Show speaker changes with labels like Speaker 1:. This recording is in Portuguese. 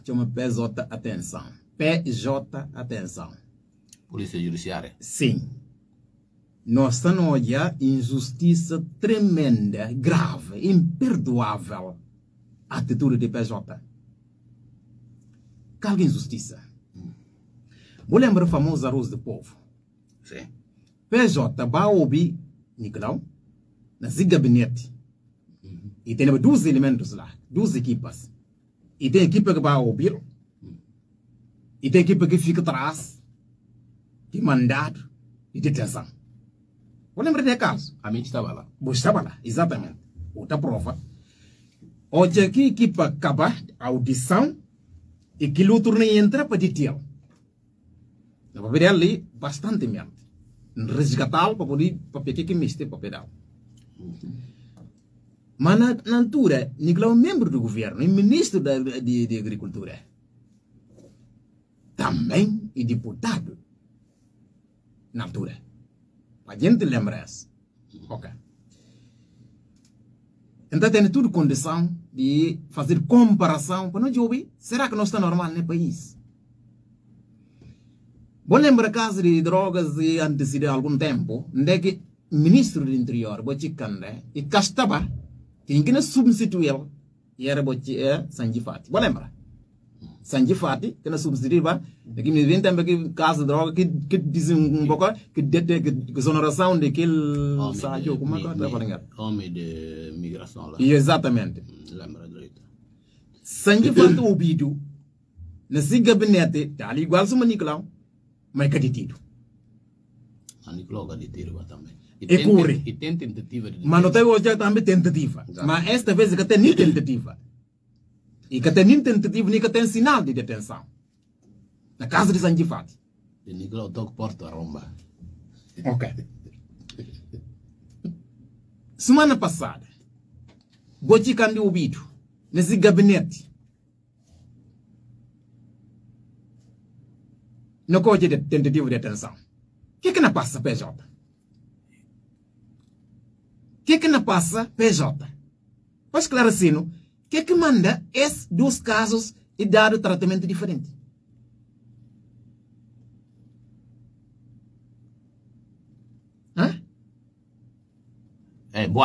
Speaker 1: chama PJ, atenção. PJ, atenção.
Speaker 2: Polícia Judiciária.
Speaker 1: Sim. Nós estamos a injustiça tremenda, grave, imperdoável. Atitude de PJ. Qual injustiça? Vou lembrar o famoso arroz do povo.
Speaker 2: Sim.
Speaker 1: PJ vai ouvir, Nicolau, nesse gabinete. E tem dois elementos lá, duas equipas. E tem equipa que vai ouvir. E tem equipa que fica atrás. De mandado e detenção. Vou lembrar de caso.
Speaker 2: A gente estava lá.
Speaker 1: Você estava lá, exatamente. Outra prova. Hoje aqui a equipa acaba a audição e que o outro nem entra para deter. Eu vou ver ali bastante mente. Resgatá-lo para poder que mexer para pedal. Mas na altura, Nicolau é membro do governo e ministro de Agricultura. Também é deputado. Na altura. A gente lembra isso. Ok. Então tem tudo condição de fazer comparação para nós ouvir. Será que não está normal no país? Vou lembrar caso de drogas e antecedeu há algum tempo, onde que o ministro do interior, BOTCHE CANDE, e castava, tinha que substituir, e era BOTCHE Sanjifati. Vou lembrar. Sanjifati, que não substituía, que me vem também que caso de droga, que dizem pouco, que exoneração daquele sádio, como é que está falando?
Speaker 2: Homem de migração lá.
Speaker 1: Exatamente.
Speaker 2: Lembra direito.
Speaker 1: Sanjifati ouvido, nesse gabinete, está ali igual como Nicolau, mas que detido.
Speaker 2: A Nicolau é detido também.
Speaker 1: E corre.
Speaker 2: E tem tentativa de...
Speaker 1: Mas não tem hoje também tentativa. Mas esta vez que tem nem tentativa. E que tem nem tentativa, nem que tem sinal de detenção. Na casa de Sanjifati.
Speaker 2: E Nicolau toca porta a romba.
Speaker 1: Ok. Semana passada, BOTCHE CANDE ouvido nesse gabinete. No código de tentativa de detenção. O que não passa, PJ? O que não passa, PJ? Para esclarecer, o que manda esses dois casos e dar o tratamento diferente? Hã?
Speaker 2: É, boa.